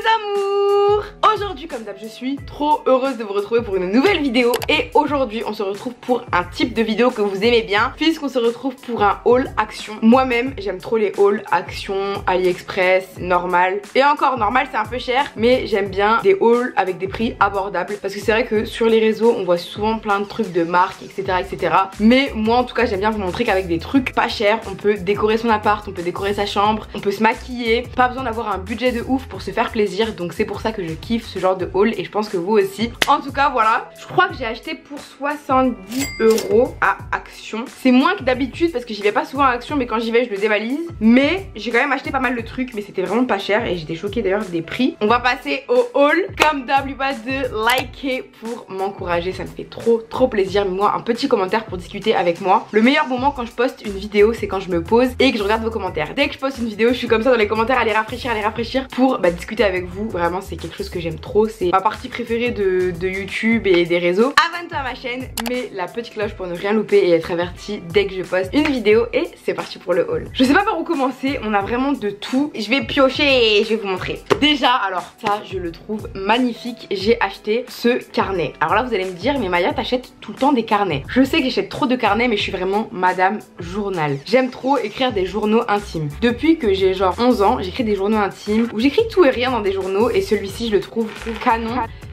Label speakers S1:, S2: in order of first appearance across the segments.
S1: amours! Aujourd'hui comme d'hab je suis trop heureuse de vous retrouver pour une nouvelle vidéo. Et aujourd'hui on se retrouve pour un type de vidéo que vous aimez bien, puisqu'on se retrouve pour un haul action. Moi-même j'aime trop les hauls action, AliExpress, normal. Et encore normal c'est un peu cher, mais j'aime bien des hauls avec des prix abordables. Parce que c'est vrai que sur les réseaux on voit souvent plein de trucs de marques etc. Mais moi en tout cas j'aime bien vous montrer qu'avec des trucs pas chers on peut décorer son appart, on peut décorer sa chambre, on peut se maquiller. Pas besoin d'avoir un budget de ouf pour se faire plaisir. Donc c'est pour ça que je kiffe ce genre de haul et je pense que vous aussi. En tout cas voilà, je crois que j'ai acheté pour 70 € à Action. C'est moins que d'habitude parce que j'y vais pas souvent à Action, mais quand j'y vais je le dévalise. Mais j'ai quand même acheté pas mal de trucs, mais c'était vraiment pas cher et j'étais choquée d'ailleurs des prix. On va passer au haul. Comme d'hab, n'oubliez pas de liker pour m'encourager, ça me fait trop plaisir. Moi un petit commentaire pour discuter avec moi. Le meilleur moment quand je poste une vidéo c'est quand je me pose et que je regarde vos commentaires. Dès que je poste une vidéo je suis comme ça dans les commentaires à les rafraîchir pour discuter avec vous. Vraiment c'est quelque chose que j'aime trop, c'est ma partie préférée de YouTube et des réseaux. Abonne-toi à ma chaîne, mets la petite cloche pour ne rien louper et être averti dès que je poste une vidéo. Et c'est parti pour le haul. Je sais pas par où commencer, on a vraiment de tout. Je vais piocher et je vais vous montrer. Déjà alors ça je le trouve magnifique, j'ai acheté ce carnet. Alors là vous allez me dire mais Maya t'achètes tout le temps des carnets. Je sais que j'achète trop de carnets mais je suis vraiment madame journal. J'aime trop écrire des journaux intimes. Depuis que j'ai genre 11 ans j'écris des journaux intimes où j'écris tout et rien dans des journaux et celui-ci je le trouve canon.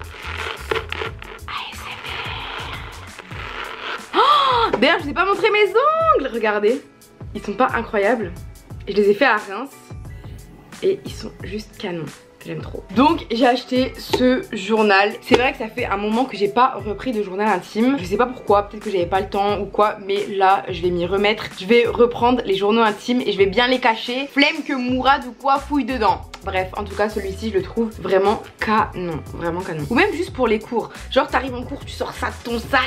S1: Oh, d'ailleurs je vous ai pas montré mes ongles, regardez. Ils sont pas incroyables. Je les ai fait à Reims et ils sont juste canons. J'aime trop. Donc j'ai acheté ce journal. C'est vrai que ça fait un moment que j'ai pas repris de journal intime. Je sais pas pourquoi, peut-être que j'avais pas le temps ou quoi, mais là je vais m'y remettre. Je vais reprendre les journaux intimes et je vais bien les cacher. Flemme que Mourad ou quoi fouille dedans. Bref, en tout cas celui-ci je le trouve vraiment canon. Vraiment canon. Ou même juste pour les cours. Genre t'arrives en cours, tu sors ça de ton sac.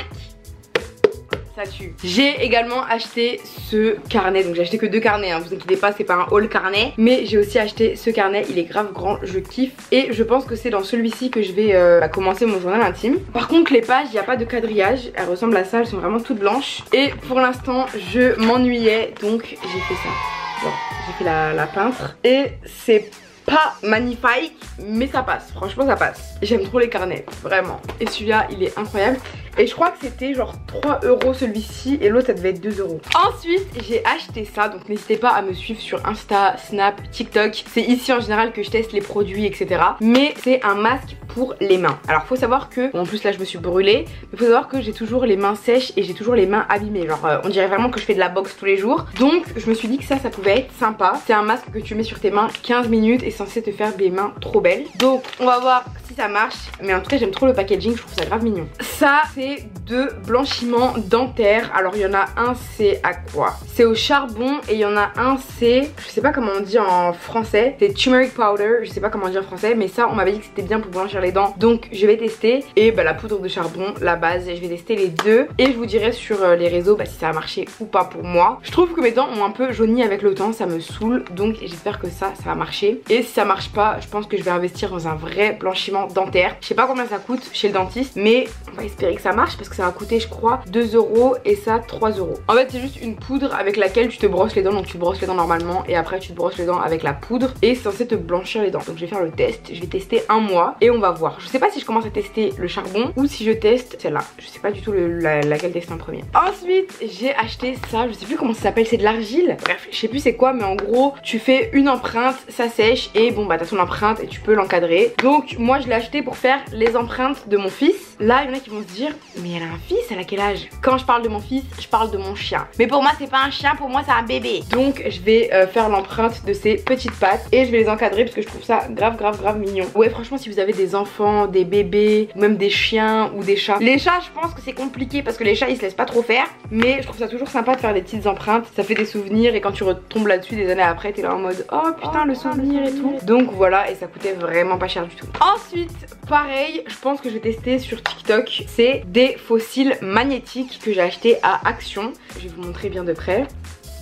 S1: Ça tue. J'ai également acheté ce carnet. Donc j'ai acheté que 2 carnets, hein. Vous inquiétez pas, c'est pas un haul carnet. Mais j'ai aussi acheté ce carnet, il est grave grand, je kiffe. Et je pense que c'est dans celui-ci que je vais commencer mon journal intime. Par contre les pages, il n'y a pas de quadrillage. Elles ressemblent à ça, elles sont vraiment toutes blanches. Et pour l'instant je m'ennuyais, donc j'ai fait ça. Bon, j'ai fait la peintre. Et c'est pas magnifique, mais ça passe. Franchement ça passe. J'aime trop les carnets, vraiment. Et celui-là il est incroyable. Et je crois que c'était genre 3 € celui-ci et l'autre ça devait être 2 €. Ensuite j'ai acheté ça, donc n'hésitez pas à me suivre sur Insta, Snap, TikTok. C'est ici en général que je teste les produits etc. Mais c'est un masque pour les mains. Alors faut savoir que, bon, en plus là je me suis brûlée, mais faut savoir que j'ai toujours les mains sèches et j'ai toujours les mains abîmées. Genre on dirait vraiment que je fais de la boxe tous les jours. Donc je me suis dit que ça pouvait être sympa. C'est un masque que tu mets sur tes mains 15 minutes et censé te faire des mains trop belles. Donc on va voir si ça marche. Mais en tout cas j'aime trop le packaging, je trouve ça grave mignon. Ça c'est de blanchiment dentaire. Alors il y en a un c'est à quoi? C'est au charbon et il y en a un c'est, je sais pas comment on dit en français, c'est turmeric powder, je sais pas comment on dit en français, mais ça on m'avait dit que c'était bien pour blanchir les dents, donc je vais tester. Et la poudre de charbon, la base, je vais tester les deux et je vous dirai sur les réseaux si ça a marché ou pas pour moi. Je trouve que mes dents ont un peu jauni avec le temps, ça me saoule, donc j'espère que ça va marcher. Et si ça marche pas, je pense que je vais investir dans un vrai blanchiment dentaire. Je sais pas combien ça coûte chez le dentiste, mais on va espérer que ça marche parce que ça va coûter je crois 2 € et ça 3 €. En fait c'est juste une poudre avec laquelle tu te brosses les dents, donc tu te brosses les dents normalement et après tu te brosses les dents avec la poudre et c'est censé te blanchir les dents. Donc je vais faire le test, je vais tester un mois et on va voir. Je sais pas si je commence à tester le charbon ou si je teste celle-là. Je sais pas du tout laquelle tester en premier. Ensuite j'ai acheté ça, je sais plus comment ça s'appelle, c'est de l'argile. Bref, je sais plus c'est quoi, mais en gros tu fais une empreinte, ça sèche et bon t'as ton empreinte et tu peux l'encadrer. Donc moi je l'ai acheté pour faire les empreintes de mon fils. Là il y en a qui vont se dire mais elle a un fils, elle a quel âge? Quand je parle de mon fils, je parle de mon chien. Mais pour moi c'est pas un chien, pour moi c'est un bébé. Donc je vais faire l'empreinte de ses petites pattes et je vais les encadrer parce que je trouve ça grave mignon. Ouais franchement si vous avez des enfants, des bébés, ou même des chiens ou des chats. Les chats je pense que c'est compliqué parce que les chats ils se laissent pas trop faire. Mais je trouve ça toujours sympa de faire des petites empreintes. Ça fait des souvenirs et quand tu retombes là-dessus des années après t'es là en mode oh putain le souvenir et tout. Donc voilà, et ça coûtait vraiment pas cher du tout. Ensuite pareil, je pense que je vais tester sur TikTok. C'est des fossiles magnétiques que j'ai acheté à Action. Je vais vous montrer bien de près.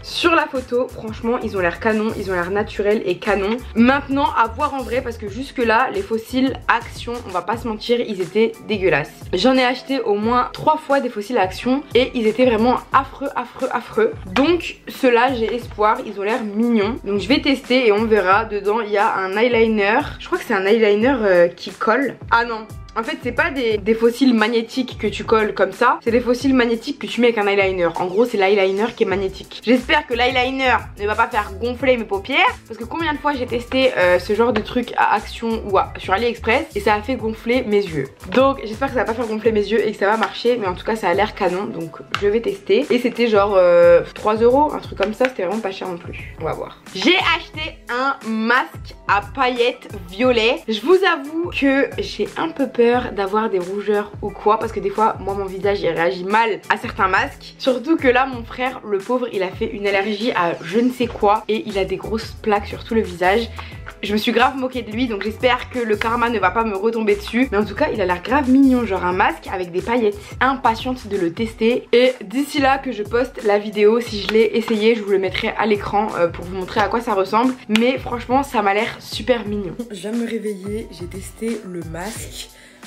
S1: Sur la photo, franchement, ils ont l'air canon, ils ont l'air naturels et canon. Maintenant, à voir en vrai parce que jusque là, les fossiles Action, on va pas se mentir, ils étaient dégueulasses. J'en ai acheté au moins 3 fois des fossiles Action et ils étaient vraiment affreux, affreux, affreux. Donc ceux-là, j'ai espoir, ils ont l'air mignons. Donc je vais tester et on verra. Dedans, il y a un eyeliner. Je crois que c'est un eyeliner qui colle. Ah non. En fait c'est pas des fossiles magnétiques que tu colles comme ça, c'est des fossiles magnétiques que tu mets avec un eyeliner. En gros c'est l'eyeliner qui est magnétique. J'espère que l'eyeliner ne va pas faire gonfler mes paupières, parce que combien de fois j'ai testé ce genre de truc à Action ou sur AliExpress et ça a fait gonfler mes yeux. Donc j'espère que ça va pas faire gonfler mes yeux et que ça va marcher, mais en tout cas ça a l'air canon, donc je vais tester. Et c'était genre 3 €, un truc comme ça, c'était vraiment pas cher non plus. On va voir. J'ai acheté un masque à paillettes violet. Je vous avoue que j'ai un peu peur d'avoir des rougeurs ou quoi, parce que des fois moi mon visage il réagit mal à certains masques, surtout que là mon frère le pauvre il a fait une allergie à je ne sais quoi et il a des grosses plaques sur tout le visage. Je me suis grave moquée de lui, donc j'espère que le karma ne va pas me retomber dessus, mais en tout cas il a l'air grave mignon, genre un masque avec des paillettes. Impatiente de le tester, et d'ici là que je poste la vidéo, si je l'ai essayé je vous le mettrai à l'écran pour vous montrer à quoi ça ressemble, mais franchement ça m'a l'air super mignon. Je viens de me réveiller, j'ai testé le masque.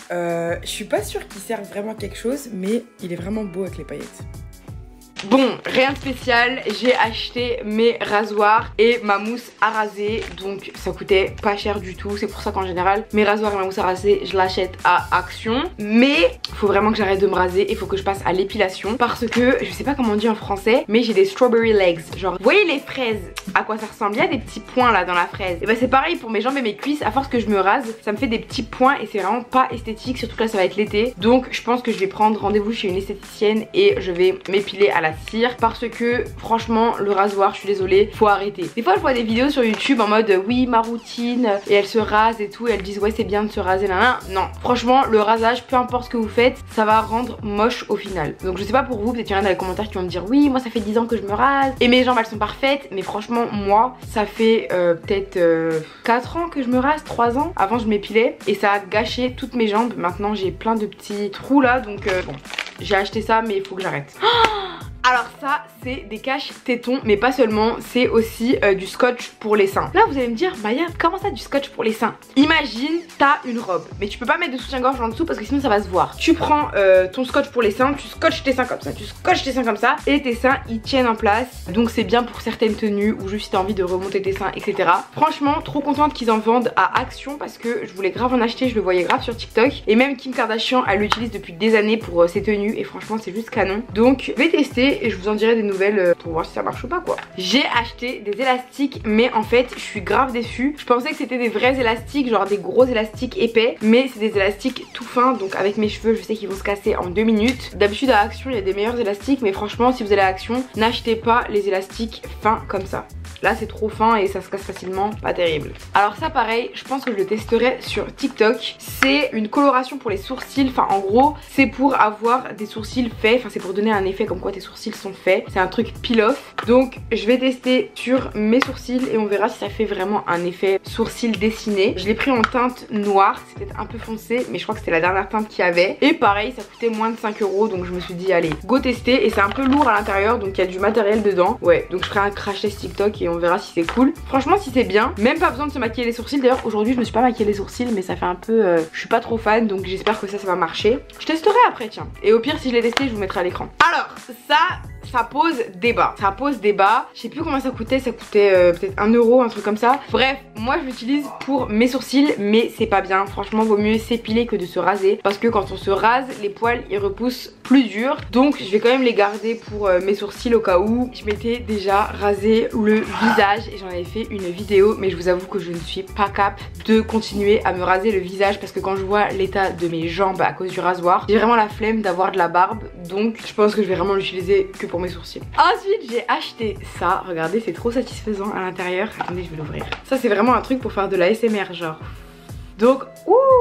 S1: Je suis pas sûre qu'il serve vraiment à quelque chose, mais il est vraiment beau avec les paillettes. Bon, rien de spécial, j'ai acheté mes rasoirs et ma mousse à raser, donc ça coûtait pas cher du tout. C'est pour ça qu'en général mes rasoirs et ma mousse à raser je l'achète à Action, mais faut vraiment que j'arrête de me raser et faut que je passe à l'épilation, parce que je sais pas comment on dit en français, mais j'ai des strawberry legs. Genre vous voyez les fraises, à quoi ça ressemble? Il y a des petits points là dans la fraise, et bah c'est pareil pour mes jambes et mes cuisses. À force que je me rase, ça me fait des petits points et c'est vraiment pas esthétique, surtout que là ça va être l'été. Donc je pense que je vais prendre rendez-vous chez une esthéticienne et je vais m'épiler à la cire, parce que franchement le rasoir, je suis désolée, faut arrêter. Des fois je vois des vidéos sur YouTube en mode oui ma routine, et elles se rasent et tout, et elles disent ouais c'est bien de se raser, nan. Non, franchement le rasage, peu importe ce que vous faites, ça va rendre moche au final. Donc je sais pas pour vous, peut-être il y en a dans les commentaires qui vont me dire oui moi ça fait 10 ans que je me rase et mes jambes elles sont parfaites, mais franchement moi ça fait peut-être 4 ans que je me rase, 3 ans. Avant je m'épilais et ça a gâché toutes mes jambes. Maintenant j'ai plein de petits trous là, donc bon, j'ai acheté ça mais il faut que j'arrête. Alors ça c'est des caches tétons, mais pas seulement, c'est aussi du scotch pour les seins. Là vous allez me dire Maya, comment ça du scotch pour les seins? Imagine t'as une robe, mais tu peux pas mettre de soutien-gorge en dessous parce que sinon ça va se voir. Tu prends ton scotch pour les seins, tu scotches tes seins comme ça, tu scotches tes seins comme ça, et tes seins ils tiennent en place. Donc c'est bien pour certaines tenues ou juste si t'as envie de remonter tes seins, etc. Franchement trop contente qu'ils en vendent à Action, parce que je voulais grave en acheter, je le voyais grave sur TikTok, et même Kim Kardashian elle l'utilise depuis des années pour ses tenues, et franchement c'est juste canon. Donc je vais tester et je vous en dirai des nouvelles pour voir si ça marche ou pas quoi. J'ai acheté des élastiques, mais en fait je suis grave déçue. Je pensais que c'était des vrais élastiques, genre des gros élastiques épais, mais c'est des élastiques tout fins, donc avec mes cheveux je sais qu'ils vont se casser en 2 minutes. D'habitude à Action il y a des meilleurs élastiques, mais franchement si vous allez à Action, n'achetez pas les élastiques fins comme ça. Là c'est trop fin et ça se casse facilement, pas terrible. Alors ça pareil, je pense que je le testerai sur TikTok. C'est une coloration pour les sourcils, enfin en gros c'est pour avoir des sourcils faits, enfin c'est pour donner un effet comme quoi tes sourcils sont faits. C'est un truc peel-off, donc je vais tester sur mes sourcils et on verra si ça fait vraiment un effet sourcil dessiné. Je l'ai pris en teinte noire, c'est peut-être un peu foncé, mais je crois que c'était la dernière teinte qu'il y avait. Et pareil ça coûtait moins de 5 €, donc je me suis dit allez go tester. Et c'est un peu lourd à l'intérieur, donc il y a du matériel dedans. Ouais, donc je ferai un crash test TikTok et on verra si c'est cool. Franchement si c'est bien, même pas besoin de se maquiller les sourcils. D'ailleurs aujourd'hui je me suis pas maquillé les sourcils, mais ça fait un peu je suis pas trop fan, donc j'espère que ça va marcher. Je testerai après tiens, et au pire si je l'ai testé je vous mettrai à l'écran. Alors ça pose débat. Ça pose débat. Je sais plus combien ça coûtait peut-être 1 €, un truc comme ça. Bref, moi je l'utilise pour mes sourcils, mais c'est pas bien. Franchement vaut mieux s'épiler que de se raser, parce que quand on se rase les poils ils repoussent plus dur. Donc je vais quand même les garder pour mes sourcils au cas où. Je m'étais déjà rasé le visage et j'en avais fait une vidéo, mais je vous avoue que je ne suis pas cap de continuer à me raser le visage, parce que quand je vois l'état de mes jambes à cause du rasoir, j'ai vraiment la flemme d'avoir de la barbe. Donc je pense que je vais vraiment l'utiliser que pour mes sourcils. Ensuite j'ai acheté ça, regardez c'est trop satisfaisant à l'intérieur. Attendez je vais l'ouvrir. Ça c'est vraiment un truc pour faire de la ASMR genre. Donc ouh,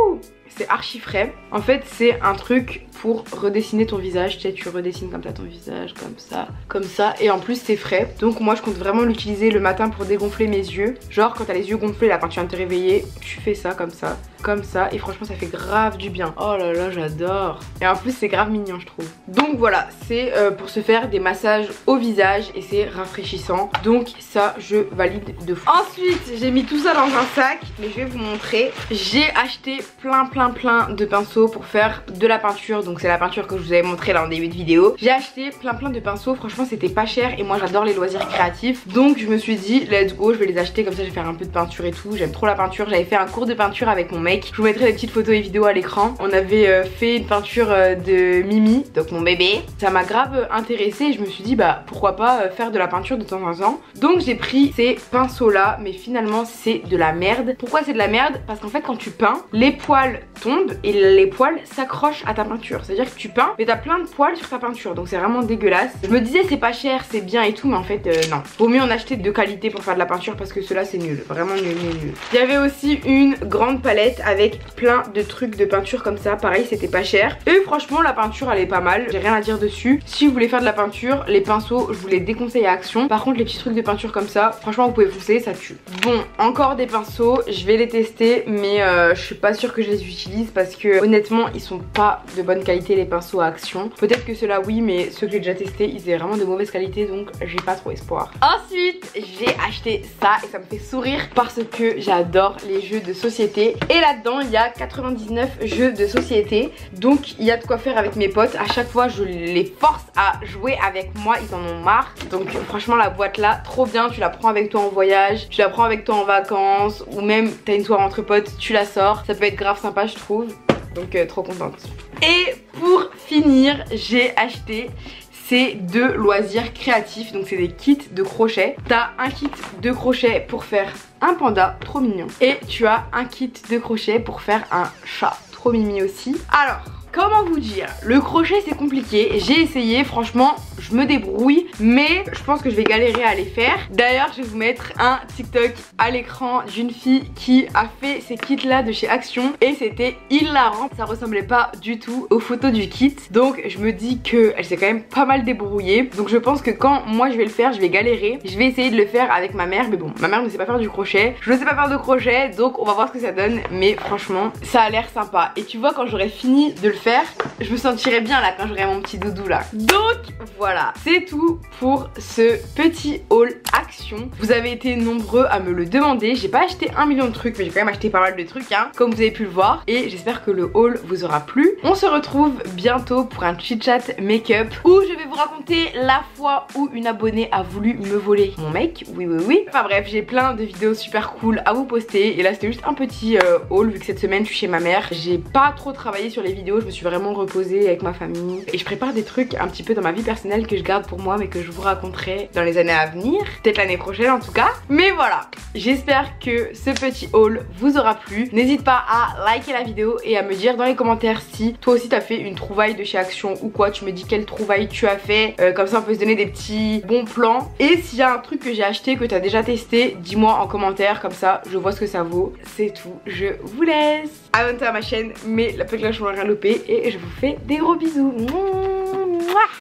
S1: c'est archi frais. En fait c'est un truc pour redessiner ton visage. Tu sais, tu redessines comme ça ton visage, comme ça. Et en plus c'est frais. Donc moi je compte vraiment l'utiliser le matin pour dégonfler mes yeux. Genre quand t'as les yeux gonflés là, quand tu viens de te réveiller, tu fais ça comme ça. Et franchement ça fait grave du bien. Oh là là, j'adore. Et en plus c'est grave mignon je trouve. Donc voilà, c'est pour se faire des massages au visage et c'est rafraîchissant. Donc ça je valide de fou. Ensuite j'ai mis tout ça dans un sac, mais je vais vous montrer. J'ai acheté plein de pinceaux pour faire de la peinture. Donc c'est la peinture que je vous avais montré là en début de vidéo. J'ai acheté plein de pinceaux, franchement c'était pas cher et moi j'adore les loisirs créatifs. Donc je me suis dit let's go, je vais les acheter, comme ça je vais faire un peu de peinture et tout. J'aime trop la peinture, j'avais fait un cours de peinture avec mon mec. Je vous mettrai des petites photos et vidéos à l'écran. On avait fait une peinture de Mimi, donc mon bébé. Ça m'a grave intéressée et je me suis dit bah pourquoi pas faire de la peinture de temps en temps. Donc j'ai pris ces pinceaux là, mais finalement c'est de la merde. Pourquoi c'est de la merde? Parce qu'en fait quand tu peins, les poils tombent et les poils s'accrochent à ta peinture. C'est à dire que tu peins mais t'as plein de poils sur ta peinture, donc c'est vraiment dégueulasse. Je me disais c'est pas cher, c'est bien et tout, mais en fait non. Vaut mieux en acheter de qualité pour faire de la peinture parce que cela c'est nul, vraiment nul. Il y avait aussi une grande palette avec plein de trucs de peinture comme ça, pareil c'était pas cher. Et franchement la peinture elle est pas mal, j'ai rien à dire dessus. Si vous voulez faire de la peinture, les pinceaux je vous les déconseille à Action. Par contre les petits trucs de peinture comme ça, franchement vous pouvez foncer, ça tue. Bon, encore des pinceaux, je vais les tester mais je suis pas sûre que je les utilise parce que honnêtement ils sont pas de bonne qualité les pinceaux à Action. Peut-être que ceux-là oui, mais ceux que j'ai déjà testés ils étaient vraiment de mauvaise qualité, donc j'ai pas trop espoir. Ensuite j'ai acheté ça et ça me fait sourire parce que j'adore les jeux de société. Et là-dedans il y a 99 jeux de société, donc il y a de quoi faire avec mes potes. À chaque fois je les force à jouer avec moi, ils en ont marre. Donc franchement la boîte là trop bien, tu la prends avec toi en voyage, tu la prends avec toi en vacances, ou même t'as une soirée entre potes, tu la sors, ça peut être grave sympa je trouve. Donc trop contente. Et pour finir j'ai acheté ces deux loisirs créatifs, donc c'est des kits de crochet. T'as un kit de crochet pour faire un panda, trop mignon, et tu as un kit de crochet pour faire un chat, trop mimi aussi. Alors comment vous dire, le crochet c'est compliqué, j'ai essayé, franchement je me débrouille, mais je pense que je vais galérer à les faire. D'ailleurs je vais vous mettre un TikTok à l'écran d'une fille qui a fait ces kits là de chez Action et c'était hilarant, ça ressemblait pas du tout aux photos du kit, donc je me dis qu'elle s'est quand même pas mal débrouillée. Donc je pense que quand moi je vais le faire, je vais galérer, je vais essayer de le faire avec ma mère, mais bon ma mère ne sait pas faire du crochet, je ne sais pas faire de crochet, donc on va voir ce que ça donne, mais franchement ça a l'air sympa. Et tu vois quand j'aurai fini de le faire, je me sentirai bien là quand j'aurai mon petit doudou là. Donc voilà, c'est tout pour ce petit haul Action. Vous avez été nombreux à me le demander. J'ai pas acheté 1 million de trucs, mais j'ai quand même acheté pas mal de trucs hein, comme vous avez pu le voir. Et j'espère que le haul vous aura plu. On se retrouve bientôt pour un chit chat make-up où je vais vous raconter la fois où une abonnée a voulu me voler mon mec. Oui. Enfin bref, j'ai plein de vidéos super cool à vous poster. Et là c'était juste un petit haul vu que cette semaine je suis chez ma mère. J'ai pas trop travaillé sur les vidéos, je me suis vraiment reposée avec ma famille. Et je prépare des trucs un petit peu dans ma vie personnelle que je garde pour moi mais que je vous raconterai dans les années à venir. Peut-être l'année prochaine en tout cas. Mais voilà, j'espère que ce petit haul vous aura plu. N'hésite pas à liker la vidéo et à me dire dans les commentaires si toi aussi t'as fait une trouvaille de chez Action ou quoi. Tu me dis quelle trouvaille tu as fait, comme ça on peut se donner des petits bons plans. Et s'il y a un truc que j'ai acheté que t'as déjà testé, dis-moi en commentaire, comme ça je vois ce que ça vaut. C'est tout, je vous laisse. Abonnez-toi à ma chaîne, mets la petite cloche pour ne rien louper et je vous fais des gros bisous. Mouah.